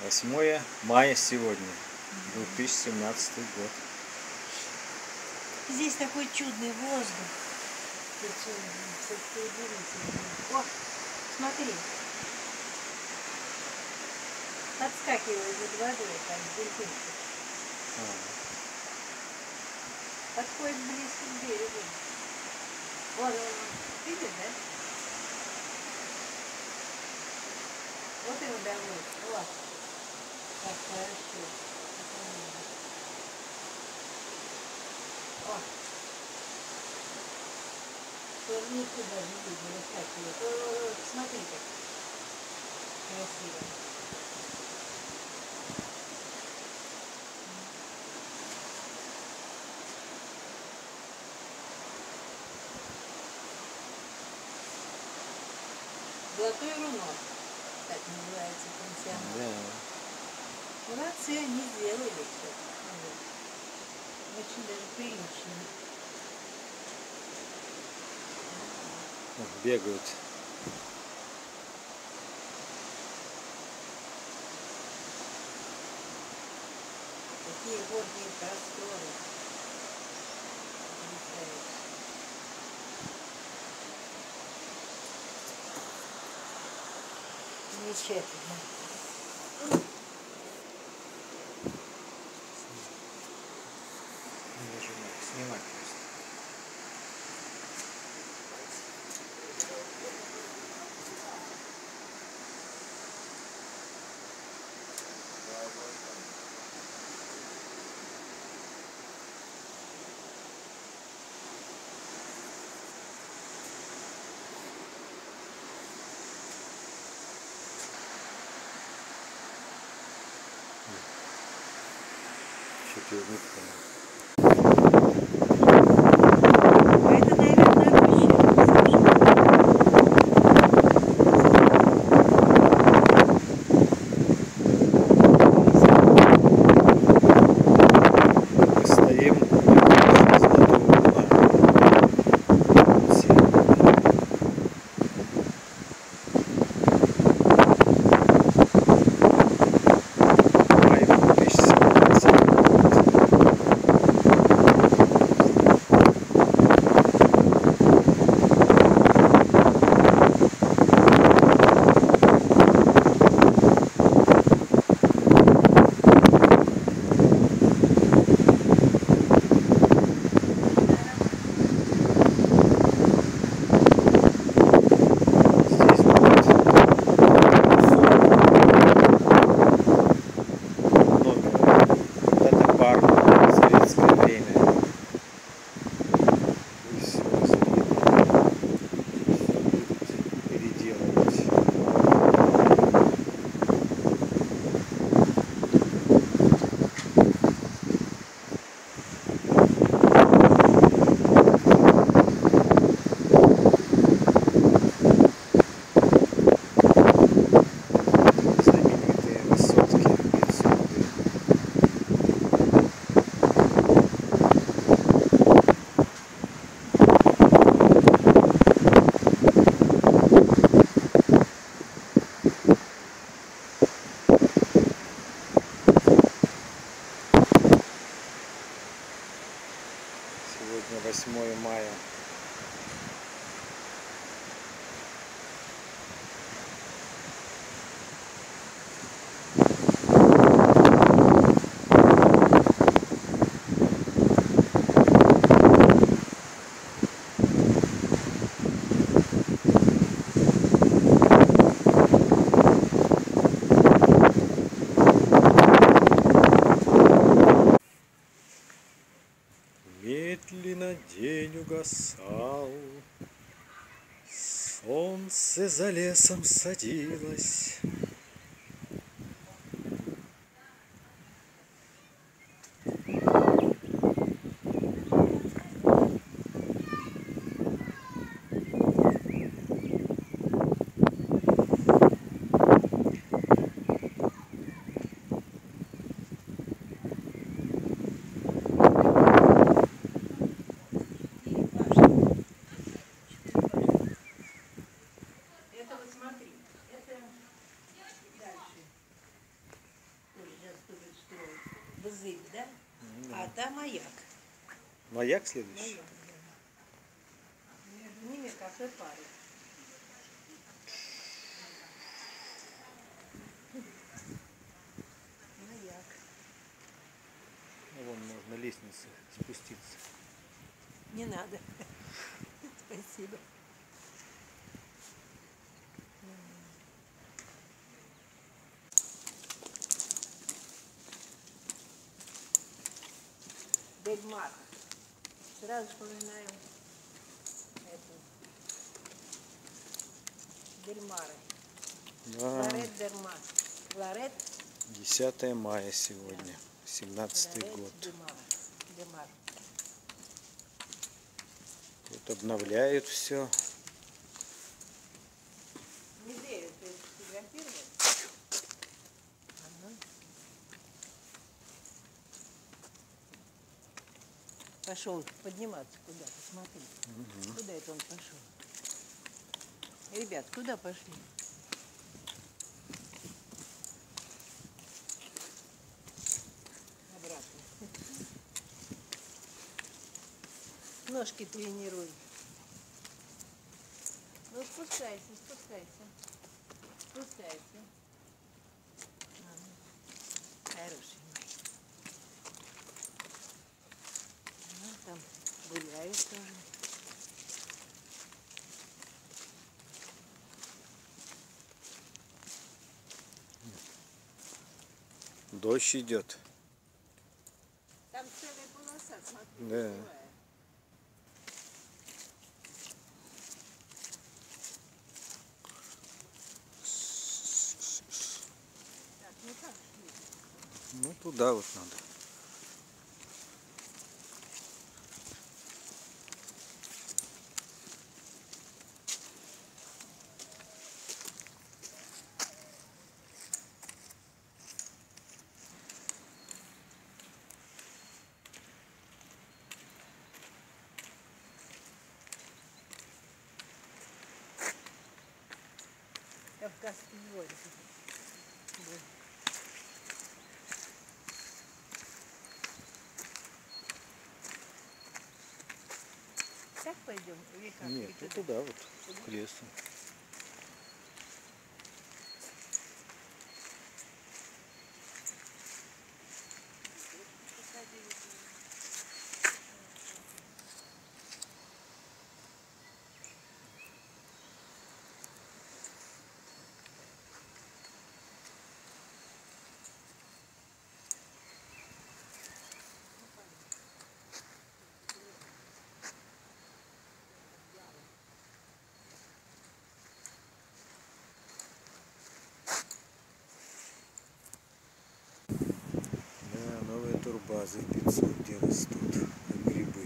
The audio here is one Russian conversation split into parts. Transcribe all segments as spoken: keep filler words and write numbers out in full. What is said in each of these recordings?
восьмое мая сегодня, две тысячи семнадцатый год. Здесь такой чудный воздух. О, смотри. Подскакивает над водой, там дельфинчик. А. Подходит близко к берегу. Вон он, видишь, да? Вот и удовольствие. Вот. Как хорошо. О. Плавники даже видно, выскакивают. О, смотри как. Красиво. Золотой руно, так называется пансионат. Да. Молодцы, они сделали все. Очень даже прилично. Бегают. Такие водные просторы. Замечательно. Не нажимай, снимай просто. Что-то я не понял. Это, наверное, Мы стоим на Золотого руна. Май две тысячи семнадцатый год. Сегодня восьмое мая. Медленно день угасал, солнце за лесом садилось. это вот смотри, это зыбь, да? Да. А там маяк. Маяк следующий? Маяк, да. Между ними кафе парик. Маяк. Ну, вон можно лестницы спуститься. Не надо. Спасибо. Дельмар. Сразу вспоминаем эту. Дельмары. Да. Ларет Дельмар. Ларет. десятое мая сегодня, семнадцатый Ларет год. Дельмар. Дельмар. Тут обновляют все. Не верю, ты фотографировал? Ага. Пошел подниматься куда-то, смотри. Угу. Куда это он пошел? Ребят, куда пошли? Обратно. Ножки тренируй. Ну спускайся, спускайся. Спускайся. Ага. Хороший мой. Ну, там гуляют тоже. Дождь идет. Там целая полоса, смотри, Да. живая. Так, ну как шли? Ну туда вот надо. Кавказский дворик. Да. Так пойдем? Или как? Нет, Или ну туда? туда вот, к лесу. Да, новые турбазы в пятьсот, где растут грибы.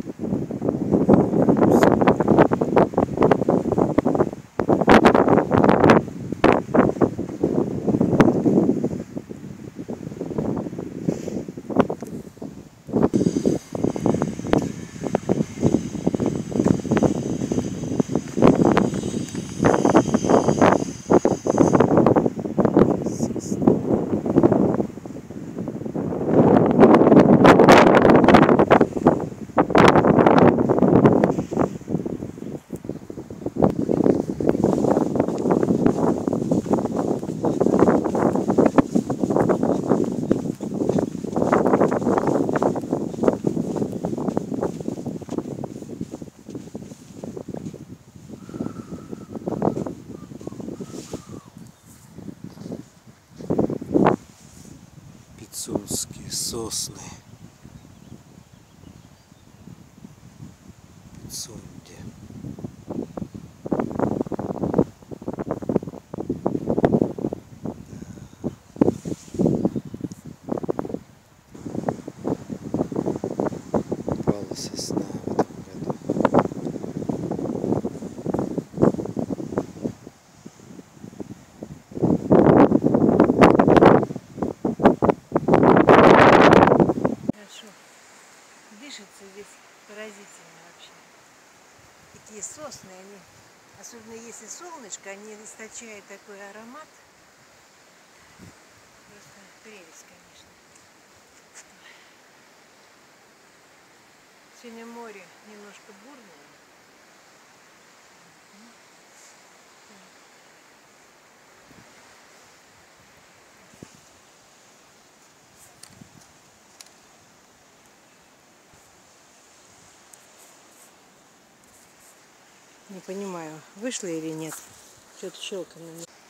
Пицунские сосны. Пицунде. Упала сосна в этом году. Хорошо. Дышится здесь поразительно вообще. Такие сосны, они, особенно если солнышко, они источают такой аромат. Просто прелесть, конечно. Синее море немножко бурное. Не понимаю, вышла или нет. Что-то щелкано.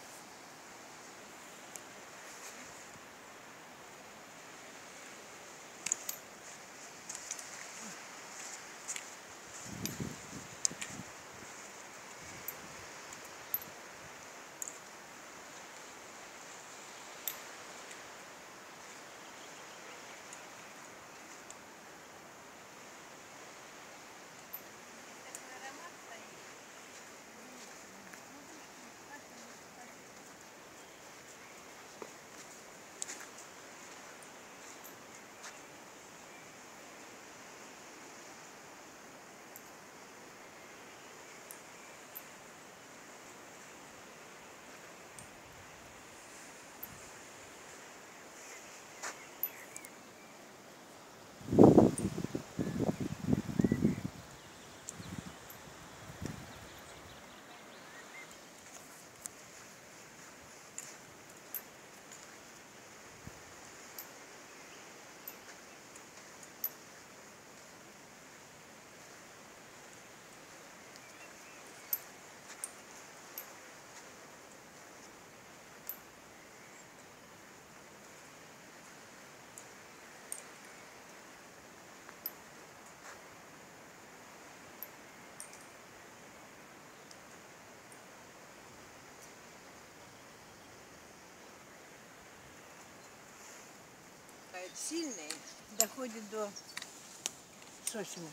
Сильный, доходит до сосенок.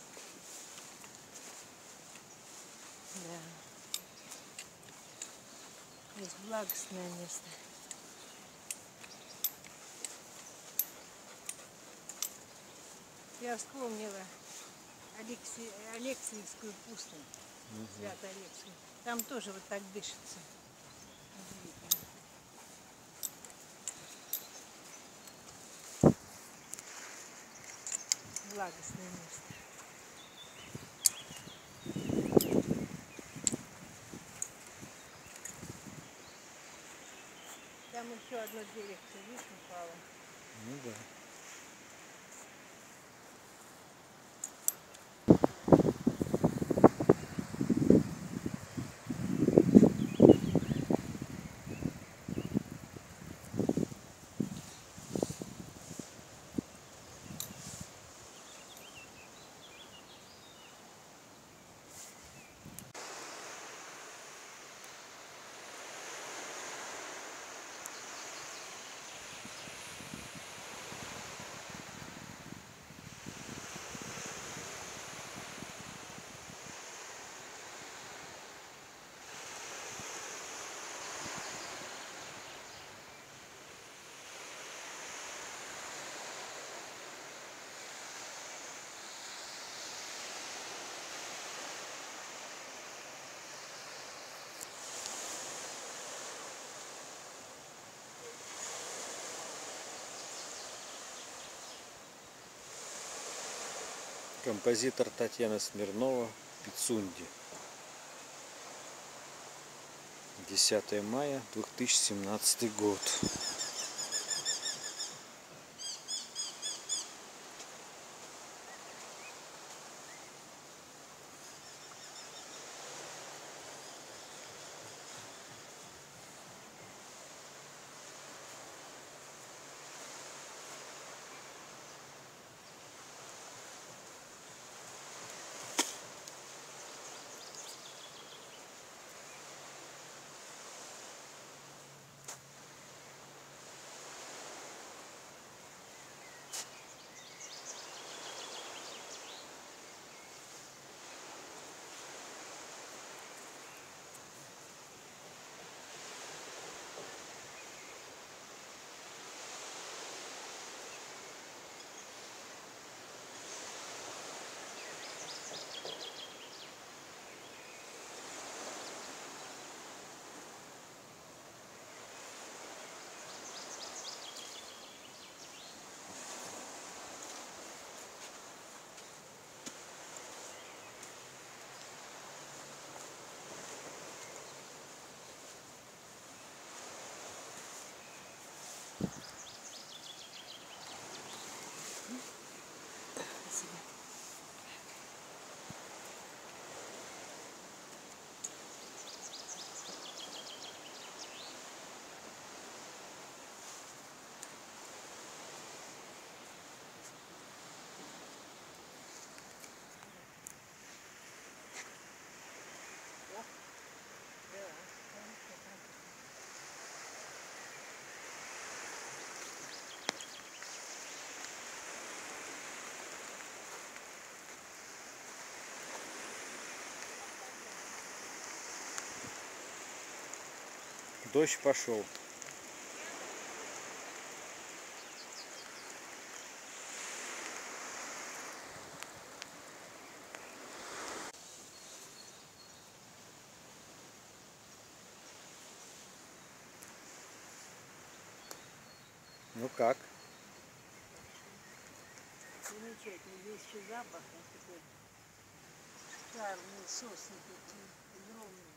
Да. Здесь благостное место. Я вспомнила Алексей, Алексеевскую пустынь, угу. Свято-Алексеевскую. Там тоже вот так дышится. Благостное место. Там еще одно деревце, видишь, упало. Ну да. Композитор Татьяна Смирнова, Пицунди. десятое мая две тысячи семнадцатый год. Дождь пошел. Ну как? Замечательно. Здесь еще запах такой шикарный, сосны такие огромные,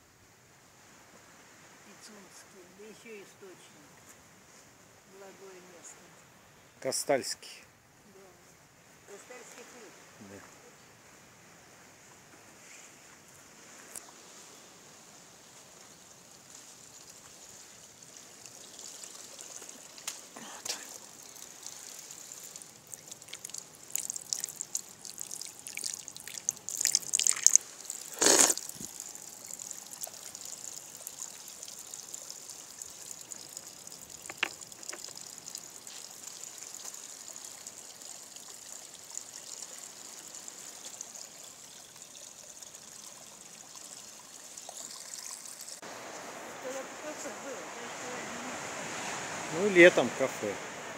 пицунские, да еще источник. Благое место. Кастальский. Да. Кастальский ключ. Да. Ну, летом кафе.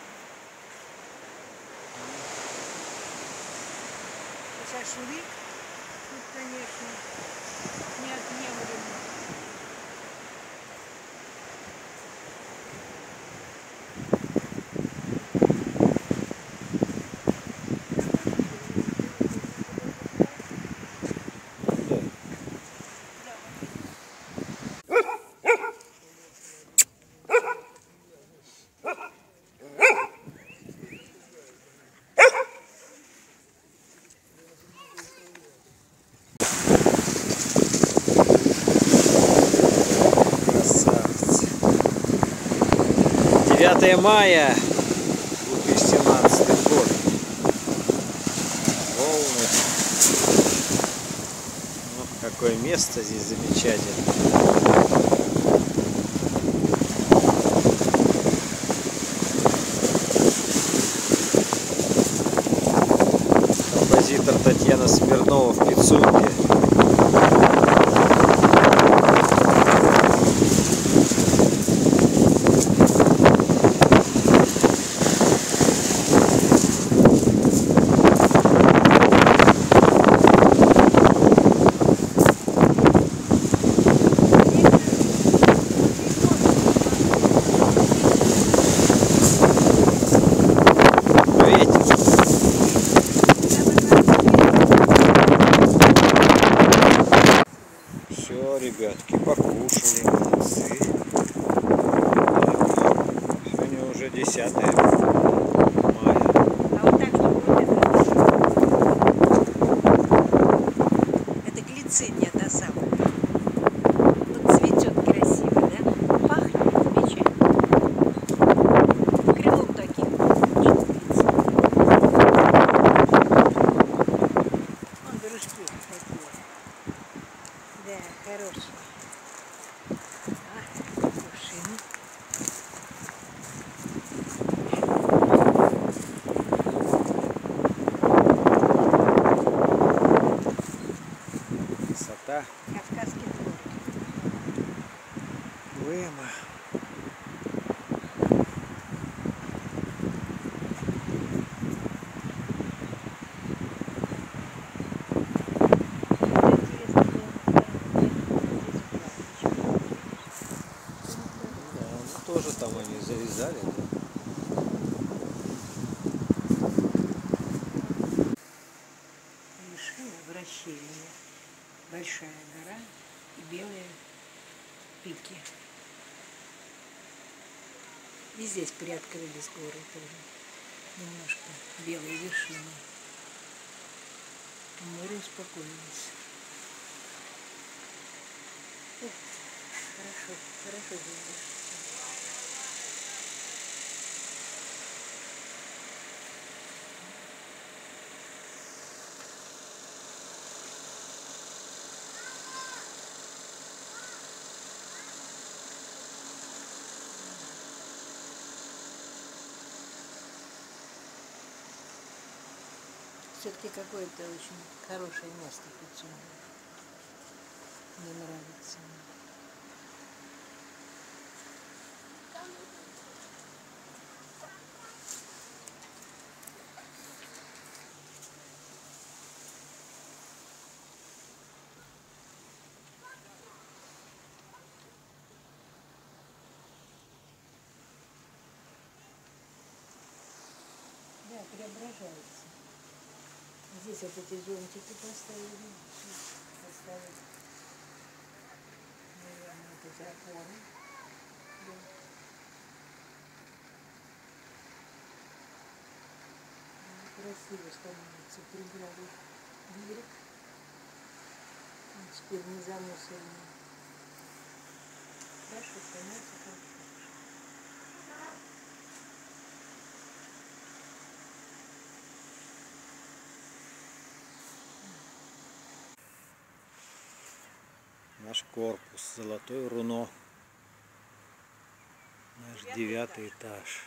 Шашлык тут, конечно, неотъемлемо. девятое мая две тысячи семнадцатый год. Волны. Ну, какое место здесь замечательное. Композитор Татьяна Смирнова в Пицунде. Все, ребятки, покушали, молодцы. Сегодня уже десятое мая. А вот так, чтобы это глициния та самая. Вот цветет красиво, да? Пахнет замечательно. Крылом таким. Вон дружки такие. Да, хорошие. А, кувшин. Красота. Кавказский дворик. Уэма. Да, ну тоже там они завязали. Вершина вращения. Большая гора и белые пики. И здесь приоткрылись горы тоже. Немножко белые вершины. Море успокоилось. Ух, хорошо, хорошо здесь. Все-таки какое-то очень хорошее место Пицунда. Мне нравится. размножается. Здесь вот эти зонтики поставили. Поставили. Наверное, вот эти опоры. Да. Красиво становится, прибрали берег. Он теперь не замусоренный. Хорошо становится, хорошо. Наш корпус, Золотое Руно. Наш девятый этаж.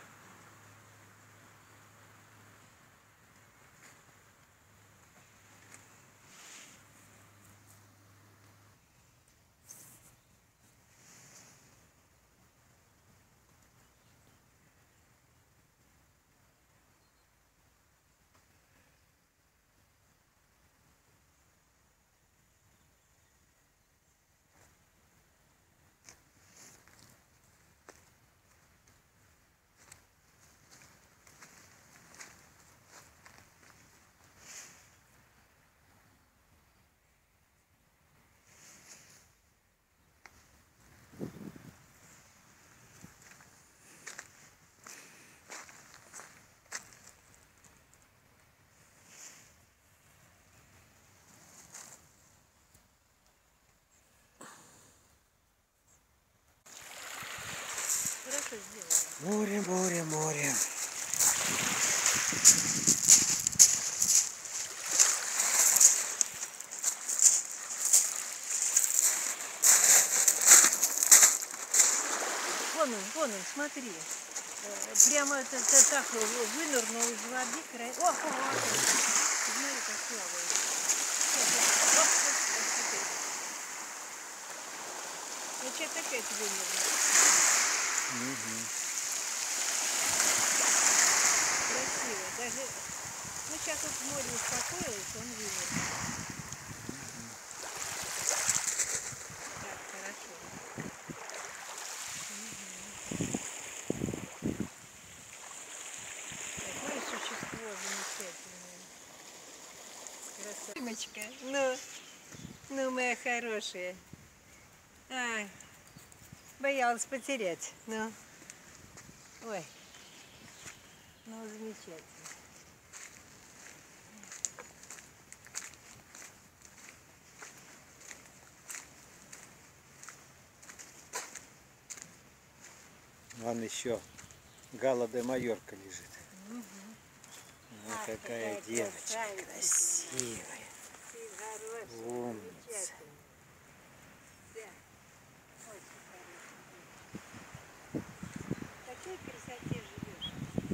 Хорошо сделали. Море, море, море. Вон он, вон он, смотри. Прямо это, это так вынырнул из воды. Край... О, о, о, смотри, как плавает. Значит, опять вынырнул. Угу. Красиво. Даже, ну, сейчас вот море успокоилось, он вынырнул. Так, хорошо. Какое существо замечательное. Красавочка. Ну, ну, моя хорошая. А, боялась потерять. Ну, ой, ну, замечательно. Вон еще Гала де Майорка лежит. Угу. Ой, Ах, какая какая девочка красавица. красивая. Ты хорошая, Умница. замечательная. Да, очень хорошая. В такой красоте живешь.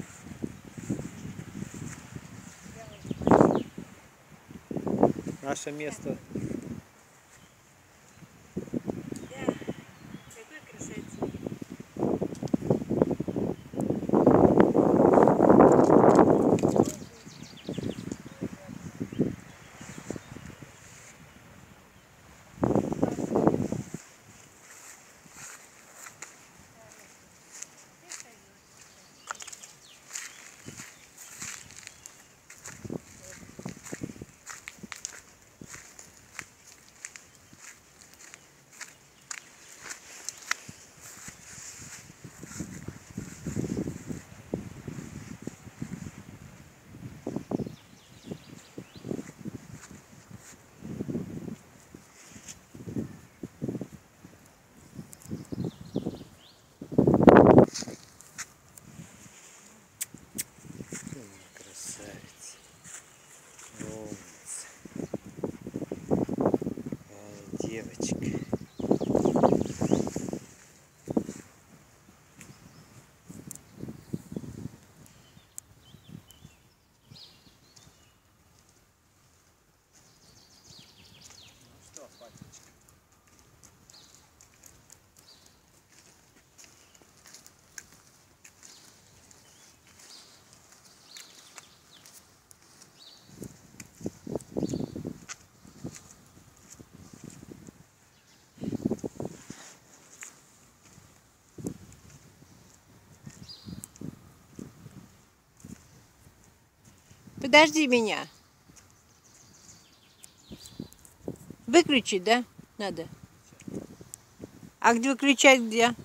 Наше место. Да, в такой красоте. Подожди меня. Выключить, да? Надо. А где выключать где?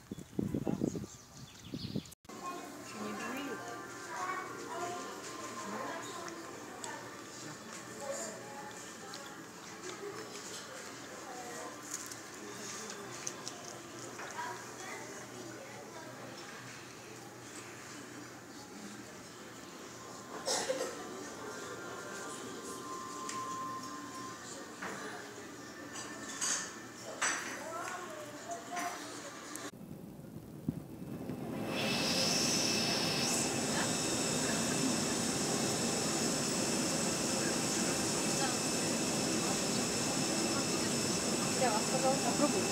Я вас, пожалуйста, попробуйте.